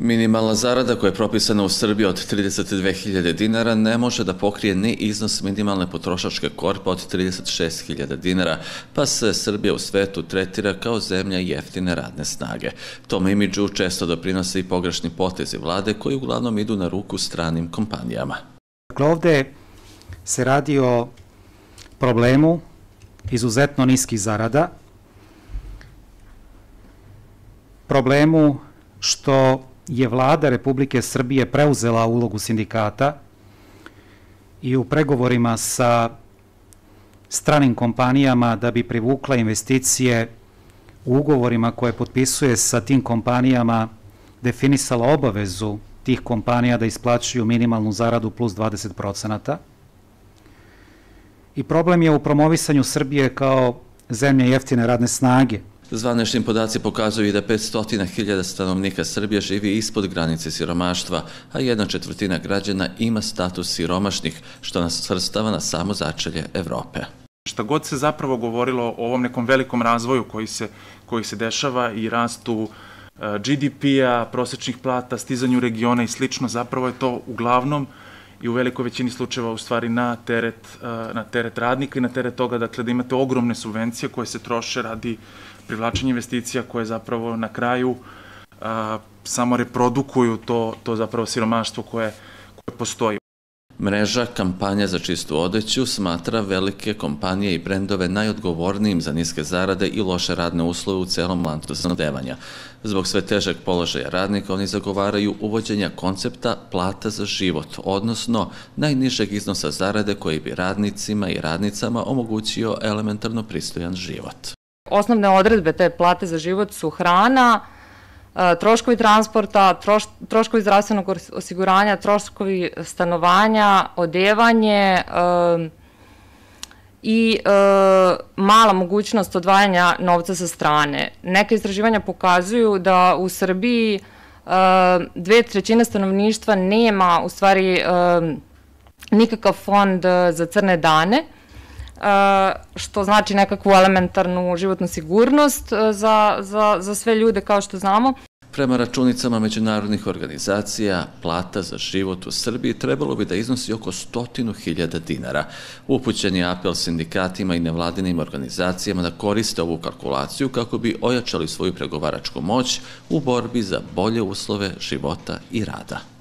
Minimalna zarada koja je propisana u Srbiji od 32.000 dinara ne može da pokrije ni iznos minimalne potrošačke korpe od 36.000 dinara, pa se Srbija u svetu tretira kao zemlja jeftine radne snage. Tome imidžu često doprinose i pogrešni potezi vlade koji uglavnom idu na ruku stranim kompanijama. Dakle, ovde se radi o problemu izuzetno niskih zarada, problemu što je vlada Republike Srbije preuzela ulogu sindikata i u pregovorima sa stranim kompanijama da bi privukla investicije u ugovorima koje potpisuje sa tim kompanijama definisala obavezu tih kompanija da isplaćuju minimalnu zaradu plus 20%. I problem je u promovisanju Srbije kao zemlje jeftine radne snage. Zvanični podaci pokazuju i da 500.000 stanovnika Srbije živi ispod granice siromaštva, a 1/4 građana ima status siromašnih, što nas svrstava na samo začelje Evrope. Šta god se zapravo govorilo o ovom nekom velikom razvoju koji se dešava i rastu GDP-a, prosečnih plata, stizanju regiona i slično, zapravo je to uglavnom i u velikoj većini slučajeva u stvari na teret radnika i na teret toga, dakle, da imate ogromne subvencije koje se troše radi privlačenja investicija koje zapravo na kraju samo reprodukuju to zapravo siromaštvo koje postoji. Mreža kampanja za čistu odeću smatra velike kompanije i brendove najodgovornijim za niske zarade i loše radne uslove u celom lancu snabdevanja. Zbog sve težeg položaja radnika oni zagovaraju uvođenja koncepta plata za život, odnosno najnižeg iznosa zarade koji bi radnicima i radnicama omogućio elementarno pristojan život. Osnovne odredbe te plate za život su hrana, troškovi transporta, troškovi zdravstvenog osiguranja, troškovi stanovanja, odevanje i mala mogućnost odvajanja novca sa strane. Neka istraživanja pokazuju da u Srbiji 2/3 stanovništva nema u stvari nikakav fond za crne dane, što znači nekakvu elementarnu životnu sigurnost za sve ljude, kao što znamo. Prema računicama međunarodnih organizacija, plata za život u Srbiji trebalo bi da iznosi oko 100.000 dinara. Upućen je apel sindikatima i nevladinim organizacijama da koriste ovu kalkulaciju kako bi ojačali svoju pregovaračku moć u borbi za bolje uslove života i rada.